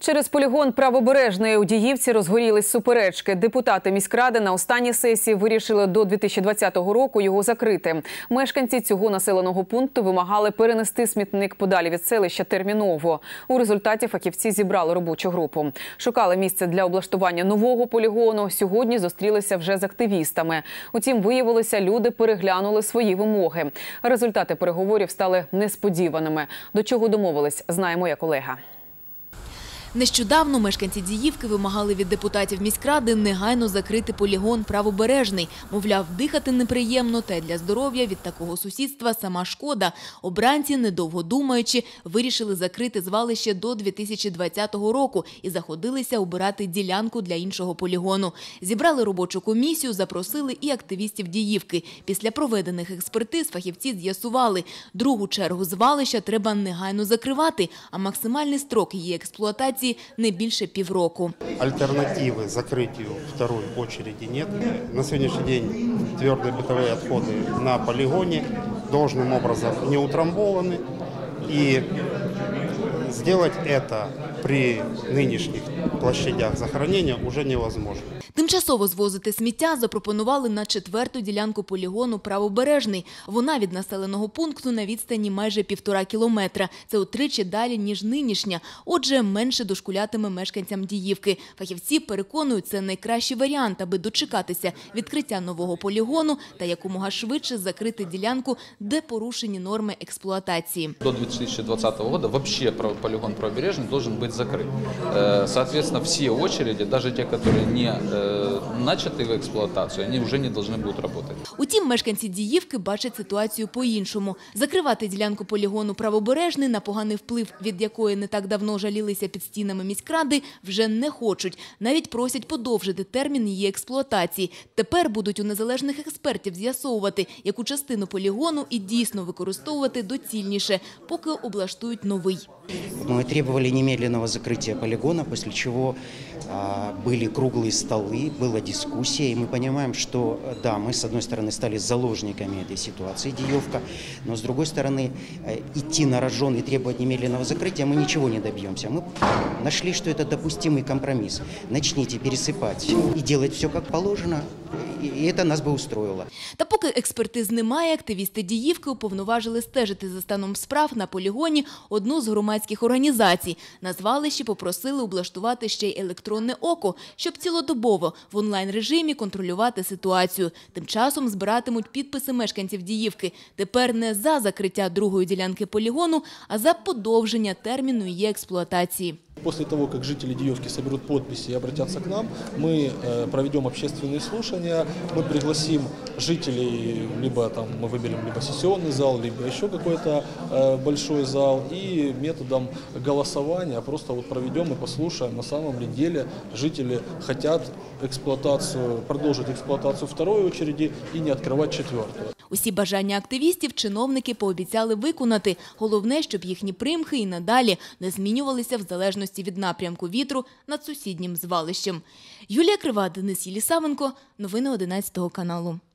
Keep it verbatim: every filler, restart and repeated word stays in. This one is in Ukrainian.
Через полігон Правобережний у Діївці розгорілись суперечки. Депутати міськради на останній сесії вирішили до дві тисячі двадцятого року його закрити. Мешканці цього населеного пункту вимагали перенести смітник подалі від селища терміново. У результаті фахівці зібрали робочу групу. Шукали місце для облаштування нового полігону. Сьогодні зустрілися вже з активістами. Утім, виявилося, люди переглянули свої вимоги. Результати переговорів стали несподіваними. До чого домовились, знає моя колега. Нещодавно мешканці Діївки вимагали від депутатів міськради негайно закрити полігон Правобережний. Мовляв, дихати неприємно, та й для здоров'я від такого сусідства сама шкода. Обранці, недовго думаючи, вирішили закрити звалище до дві тисячі двадцятого року і заходилися обирати ділянку для іншого полігону. Зібрали робочу комісію, запросили і активістів Діївки. Після проведених експертиз фахівці з'ясували, другу чергу звалища треба негайно закривати, а максимальний строк її експлуатації не більше півроку. Альтернативы закрытию второй очереди нет. На сегодняшний день твердые бытовые отходы на полигоне должным образом не утрамбованы. И сделать это при нынешних площадях захоронения уже невозможно. Тимчасово звозити сміття запропонували на четверту ділянку полігону Правобережний. Вона від населеного пункту на відстані майже півтора кілометра. Це утричі далі, ніж нинішня. Отже, менше дошкулятиме мешканцям Діївки. Фахівці переконують, це найкращий варіант, аби дочекатися відкриття нового полігону та якомога швидше закрити ділянку, де порушені норми експлуатації. До две тысячи двадцатого года вообще полигон Правобережный должен быть закрыт. Соответственно, все очереди, даже те, которые не начаты в експлуатацію, вони вже не повинні бути працювати. Утім, мешканці Діївки бачать ситуацію по-іншому. Закривати ділянку полігону Правобережний, на поганий вплив від якої не так давно жалілися під стінами міськради, вже не хочуть. Навіть просять подовжити термін її експлуатації. Тепер будуть у незалежних експертів з'ясовувати, яку частину полігону і дійсно використовувати доцільніше, поки облаштують новий. Мы требовали немедленного закрытия полигона, после чего а, были круглые столы, была дискуссия, и мы понимаем, что да, мы с одной стороны стали заложниками этой ситуации, Діївка, но с другой стороны идти на рожон и требовать немедленного закрытия мы ничего не добьемся. Мы нашли, что это допустимый компромисс. Начните пересыпать и делать все как положено, і це нас би устроїло. Та поки експертиз немає, активісти Діївки уповноважили стежити за станом справ на полігоні одну з громадських організацій. На звалищі попросили облаштувати ще й електронне око, щоб цілодобово в онлайн-режимі контролювати ситуацію. Тим часом збиратимуть підписи мешканців Діївки. Тепер не за закриття другої ділянки полігону, а за подовження терміну її експлуатації. После того, как жители Діївки соберут подписи и обратятся к нам, мы проведем общественные слушания, мы пригласим жителей, либо там мы выберем либо сессионный зал, либо еще какой-то большой зал, и методом голосования просто вот проведем и послушаем, на самом ли деле жители хотят эксплуатацию, продолжить эксплуатацию второй очереди и не открывать четвертую. Усі бажання активістів чиновники пообіцяли виконати. Головне, щоб їхні примхи і надалі не змінювалися в залежності від напрямку вітру над сусіднім звалищем. Юлія Крива, Денис Єлісавенко. Новини одинадцятого каналу.